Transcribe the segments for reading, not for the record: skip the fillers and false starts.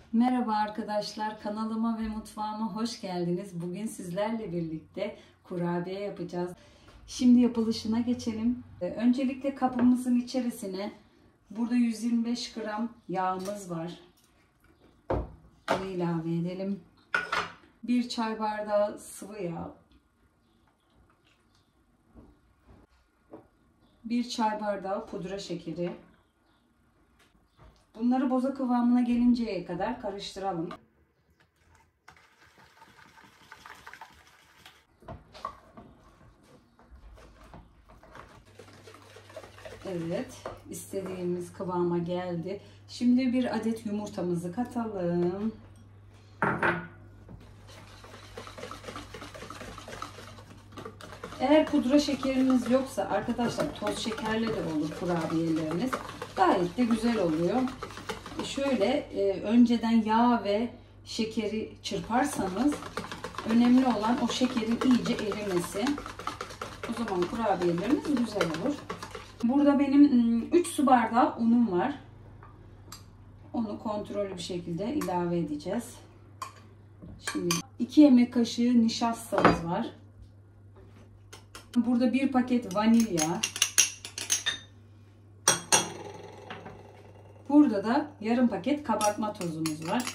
Merhaba arkadaşlar, kanalıma ve mutfağıma hoş geldiniz. Bugün sizlerle birlikte kurabiye yapacağız. Şimdi yapılışına geçelim. Öncelikle kabımızın içerisine burada 125 gram yağımız var. Bunu ilave edelim. 1 çay bardağı sıvı yağ. 1 çay bardağı pudra şekeri. Bunları boza kıvamına gelinceye kadar karıştıralım. Evet, istediğimiz kıvama geldi. Şimdi bir adet yumurtamızı katalım. Eğer pudra şekeriniz yoksa arkadaşlar toz şekerle de olur kurabiyeleriniz. Gayet de güzel oluyor. Şöyle önceden yağ ve şekeri çırparsanız önemli olan o şekerin iyice erimesi. O zaman kurabiyeleriniz güzel olur. Burada benim 3 su bardağı unum var. Onu kontrollü bir şekilde ilave edeceğiz. Şimdi 2 yemek kaşığı nişastamız var. Burada 1 paket vanilya. Burada da yarım paket kabartma tozumuz var.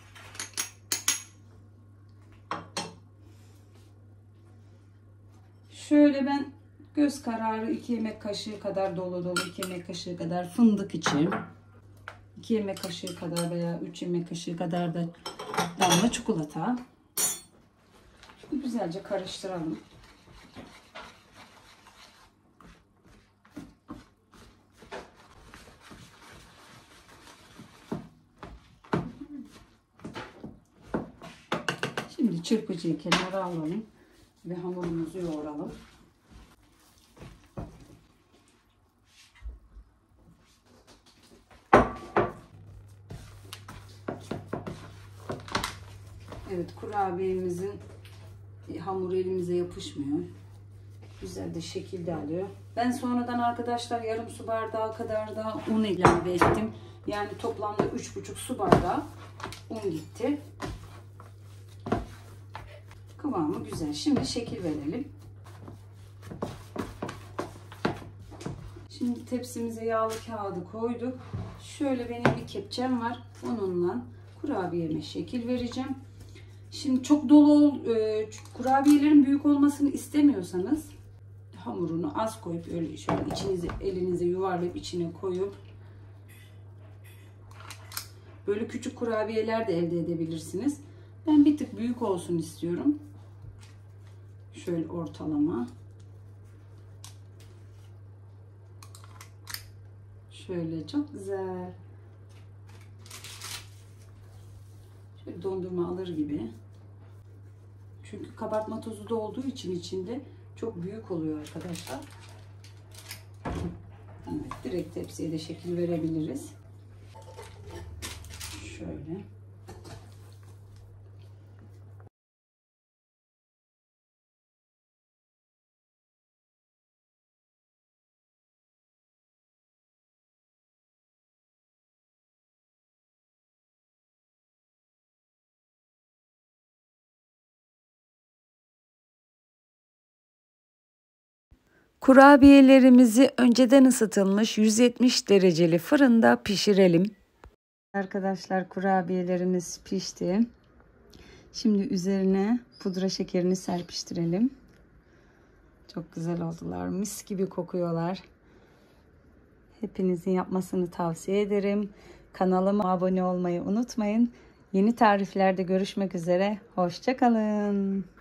Şöyle ben göz kararı 2 yemek kaşığı kadar dolu 2 yemek kaşığı kadar fındık içi. 2 yemek kaşığı kadar veya 3 yemek kaşığı kadar da damla çikolata. Güzelce karıştıralım. Şimdi çırpıcıyı kenara alalım ve hamurumuzu yoğuralım. Evet, kurabiyemizin hamuru elimize yapışmıyor. Güzel de şekilde alıyor. Ben sonradan arkadaşlar yarım su bardağı kadar da un ilave ettim. Yani toplamda 3,5 su bardağı un gitti. Kıvamı güzel. Şimdi şekil verelim. Şimdi tepsimize yağlı kağıdı koyduk. Şöyle benim bir kepçem var. Onunla kurabiyeme şekil vereceğim. Şimdi çok dolu kurabiyelerin büyük olmasını istemiyorsanız hamurunu az koyup öyle şöyle elinize yuvarlayıp içine koyup böyle küçük kurabiyeler de elde edebilirsiniz. Ben bir tık büyük olsun istiyorum. Şöyle ortalama. Şöyle çok güzel. Şöyle dondurma alır gibi. Çünkü kabartma tozu da olduğu için içinde çok büyük oluyor arkadaşlar. Evet, direkt tepsiye de şekil verebiliriz. Şöyle. Kurabiyelerimizi önceden ısıtılmış 170 dereceli fırında pişirelim. Arkadaşlar kurabiyelerimiz pişti. Şimdi üzerine pudra şekerini serpiştirelim. Çok güzel oldular. Mis gibi kokuyorlar. Hepinizin yapmasını tavsiye ederim. Kanalıma abone olmayı unutmayın. Yeni tariflerde görüşmek üzere. Hoşça kalın.